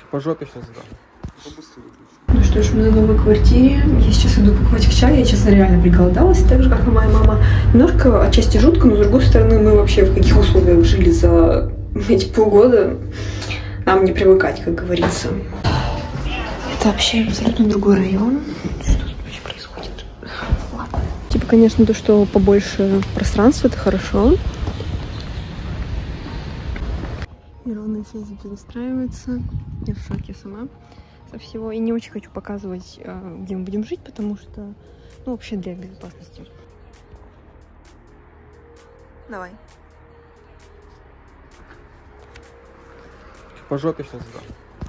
По жопе сейчас дам. Ну что ж, мы на новой квартире. Я сейчас иду покупать к чаю. Я, честно, реально приголодалась, так же, как и моя мама. Немножко отчасти жутко, но с другой стороны, мы вообще в каких условиях жили за эти полгода. Нам не привыкать, как говорится. Это вообще абсолютно другой район. Что тут вообще происходит? Ладно. Типа, конечно, то, что побольше пространства, это хорошо. Нейронные связи перестраиваются. Я в шоке сама со всего. И не очень хочу показывать, где мы будем жить, потому что, ну, вообще для безопасности. Давай. По жопе сейчас дам.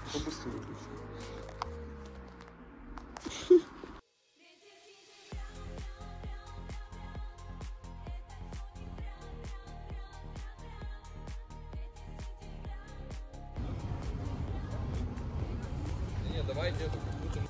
Не, давайте эту какую-то.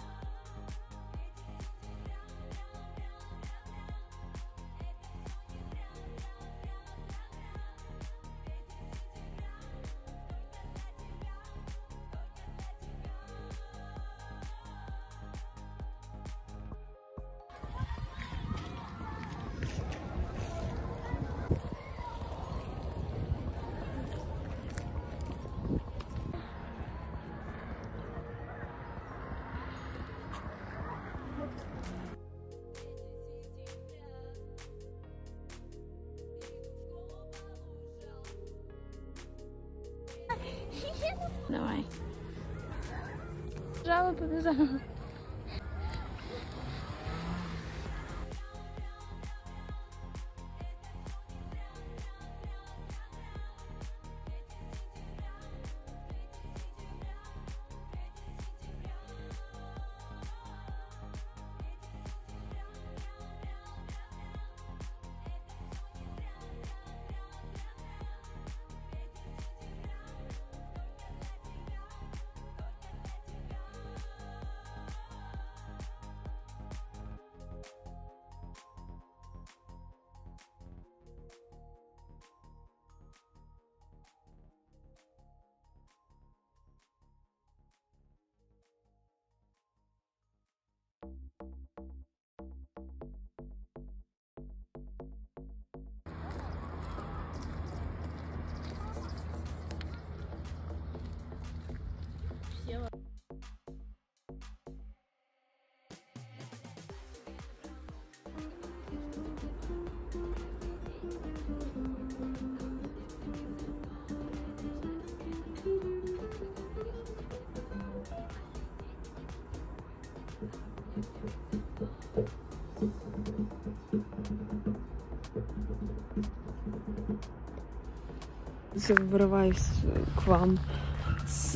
Давай. Побежала, побежала. Вырываюсь к вам с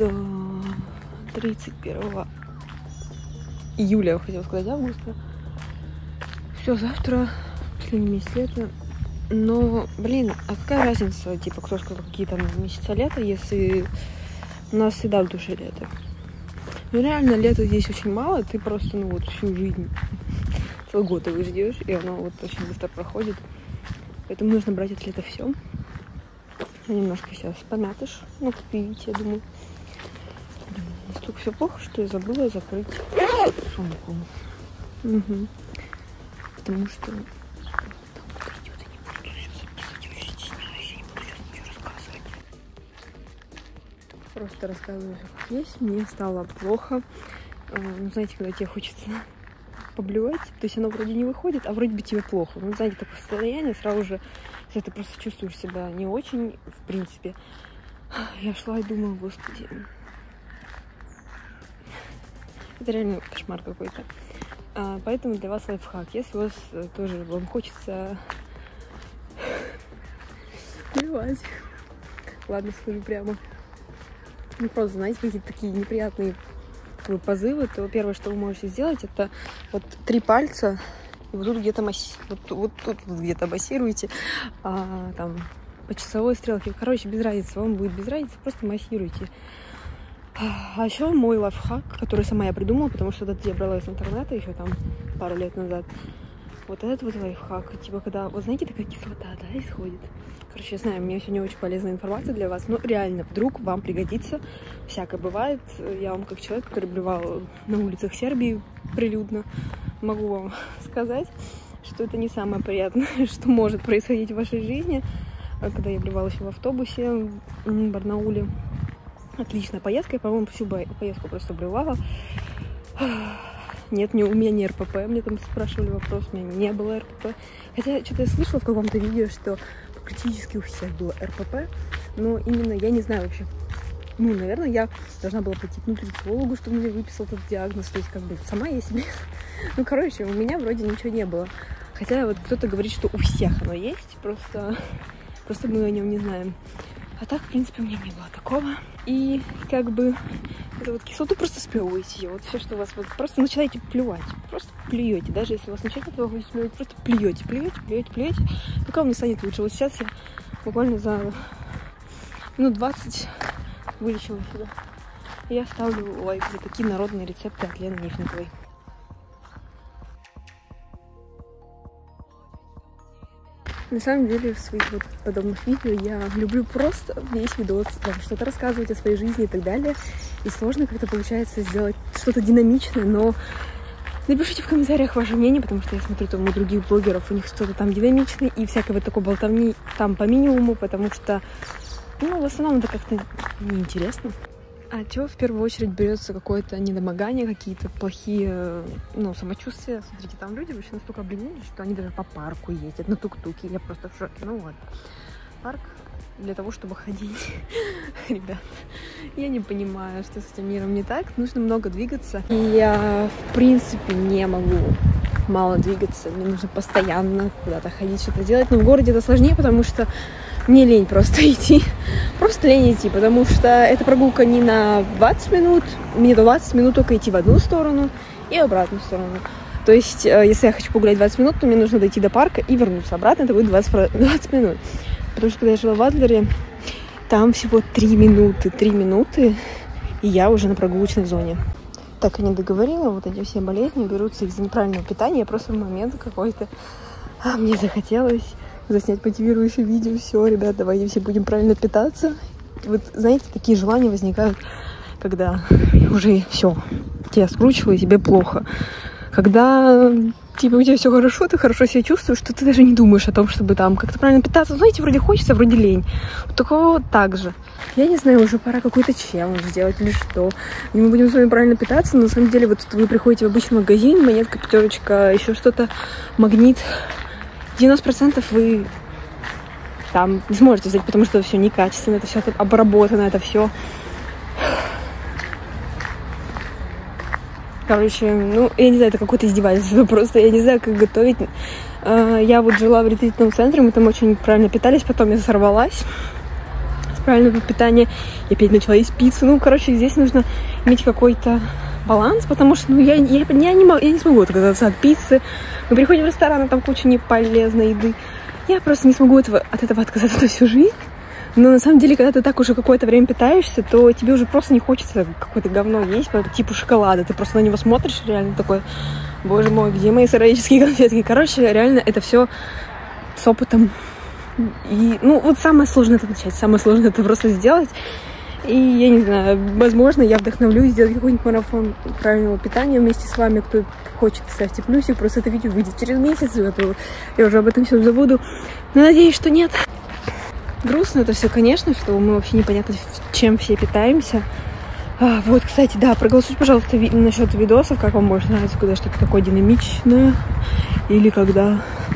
31 июля, я хотела сказать, августа. Все, завтра последний месяц лета. Но, блин, а какая разница, типа, кто сказал, какие там месяца лета, если у нас всегда в душе лето. Ну, реально, лета здесь очень мало, ты просто, ну, вот всю жизнь, целый год его ждешь, и оно вот очень быстро проходит. Поэтому нужно брать от лета все. Немножко сейчас помятыш, ну, как видите, я думаю. Настолько все плохо, что я забыла закрыть сумку. Угу. Потому что там кто-то идет, и не буду сейчас записывать, очень стесняюсь, я не буду сейчас ничего рассказывать. Просто рассказываю, как есть. Мне стало плохо. Ну, знаете, когда тебе хочется поблевать, то есть оно вроде не выходит, а вроде бы тебе плохо. Ну, знаете, такое состояние сразу же, если ты просто чувствуешь себя не очень, в принципе. Я шла и думала, господи, это реально кошмар какой-то. Поэтому для вас лайфхак. Если у вас тоже вам хочется блевать, ладно, скажу прямо, ну просто, знаете, какие-то такие неприятные позывы, то первое, что вы можете сделать, это вот 3 пальца, и вот тут где-то вот тут где-то массируете, там по часовой стрелке. Короче, без разницы, вам будет без разницы, просто массируйте. А еще мой лайфхак, который сама я придумала, потому что этот я брала из интернета еще там пару лет назад. Вот этот вот лайфхак, типа, когда, вот знаете, такая кислота, да, исходит. Короче, я знаю, у меня сегодня очень полезная информация для вас, но реально, вдруг вам пригодится. Всякое бывает. Я вам, как человек, который блевал на улицах Сербии прилюдно, могу вам сказать, что это не самое приятное, что может происходить в вашей жизни. Когда я блевала еще в автобусе в Барнауле. Отличная поездка, я, по-моему, всю поездку просто блевала. Нет, у меня не РПП, мне там спрашивали вопрос, у меня не было РПП. Хотя что-то я слышала в каком-то видео, что практически у всех было РПП, но именно я не знаю вообще. Ну, наверное, я должна была пойти к нутрициологу, чтобы мне выписал этот диагноз, то есть как бы сама я себе... Ну, короче, у меня вроде ничего не было. Хотя вот кто-то говорит, что у всех оно есть, просто мы о нем не знаем. А так, в принципе, у меня не было такого. И как бы это вот кислоту просто сплевываете. Вот все, что у вас вот просто начинаете плевать. Просто плюете. Даже если у вас ничего нет, вы будете плевать, просто плюете, пока вам не станет лучше. Вот сейчас я буквально за минут 20 вылечила себя. И я ставлю лайк за такие народные рецепты от Лены Нифниковой. На самом деле, в своих вот подобных видео я люблю просто весь видос, что-то рассказывать о своей жизни и так далее. И сложно как-то получается сделать что-то динамичное, но напишите в комментариях ваше мнение, потому что я смотрю там у других блогеров, у них что-то там динамичное и всякой вот такой болтовни там по минимуму, потому что, ну, в основном это как-то неинтересно. А чего в первую очередь берется какое-то недомогание, какие-то плохие, ну, самочувствия? Смотрите, там люди вообще настолько обленились, что они даже по парку ездят на тук-туке. Я просто в шоке. Ну ладно. Парк для того, чтобы ходить. Ребят, я не понимаю, что с этим миром не так. Нужно много двигаться. И я, в принципе, не могу мало двигаться. Мне нужно постоянно куда-то ходить, что-то делать. Но в городе это сложнее, потому что мне лень просто идти. Просто лень идти, потому что эта прогулка не на 20 минут. Мне 20 минут только идти в одну сторону и в обратную сторону. То есть, если я хочу погулять 20 минут, то мне нужно дойти до парка и вернуться обратно. Это будет 20 минут. Потому что, когда я жила в Адлере, там всего 3 минуты, и я уже на прогулочной зоне. Так и не договорила. Вот эти все болезни берутся из-за неправильного питания. Просто в момент какой-то мне захотелось заснять мотивирующее видео. Все, ребят, давайте все будем правильно питаться. Вот, знаете, такие желания возникают, когда уже все, тебя скручивало и тебе плохо. Когда, типа, у тебя все хорошо, ты хорошо себя чувствуешь, что ты даже не думаешь о том, чтобы там как-то правильно питаться. Знаете, вроде хочется, вроде лень. Вот такого вот так же. Я не знаю, уже пора какой-то челлендж сделать или что. И мы будем с вами правильно питаться, но на самом деле вот вы приходите в обычный магазин, монетка, пятерочка, еще что-то, магнит. 90% вы там не сможете взять, потому что это все некачественно, это все обработано, это все. Короче, ну, я не знаю, это какое-то издевательство просто, я не знаю, как готовить. Я вот жила в ретритном центре, мы там очень правильно питались, потом я сорвалась с правильного питания, я опять начала есть пиццу. Ну, короче, здесь нужно иметь какой-то баланс, потому что, ну, я не смогу отказаться от пиццы. Мы приходим в ресторан, а там куча неполезной еды. Я просто не смогу от этого отказаться на всю жизнь. Но на самом деле, когда ты так уже какое-то время питаешься, то тебе уже просто не хочется какое-то говно есть, типа шоколада. Ты просто на него смотришь, реально такой, боже мой, где мои сыроедческие конфетки? Короче, реально это все с опытом. И, ну, вот самое сложное это начать, самое сложное это просто сделать. И я не знаю, возможно, я вдохновлюсь сделать какой-нибудь марафон правильного питания вместе с вами. Кто хочет, ставьте плюсик. Просто это видео выйдет через месяц. Я уже об этом все забуду. Но надеюсь, что нет. Грустно это все, конечно, что мы вообще непонятно, чем все питаемся. Вот, кстати, да, проголосуйте, пожалуйста, насчет видосов, как вам больше нравится, когда что-то такое динамичное, или когда...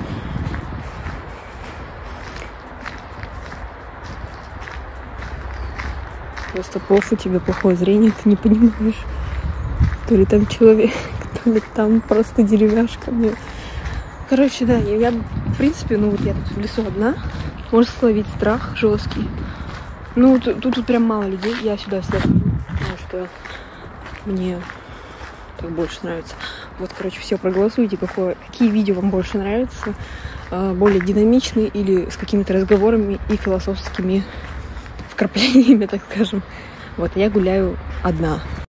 Просто плохо, у тебя плохое зрение, ты не понимаешь, то ли там человек, то ли там просто деревяшка. Короче, да, я в принципе, ну вот я тут в лесу одна, можно словить страх жесткий. Ну, тут прям мало людей, я сюда всегда, потому что мне так больше нравится. Вот, короче, все, проголосуйте, какие видео вам больше нравятся, более динамичные или с какими-то разговорами и философскими вкраплениями, так скажем. Вот, я гуляю одна.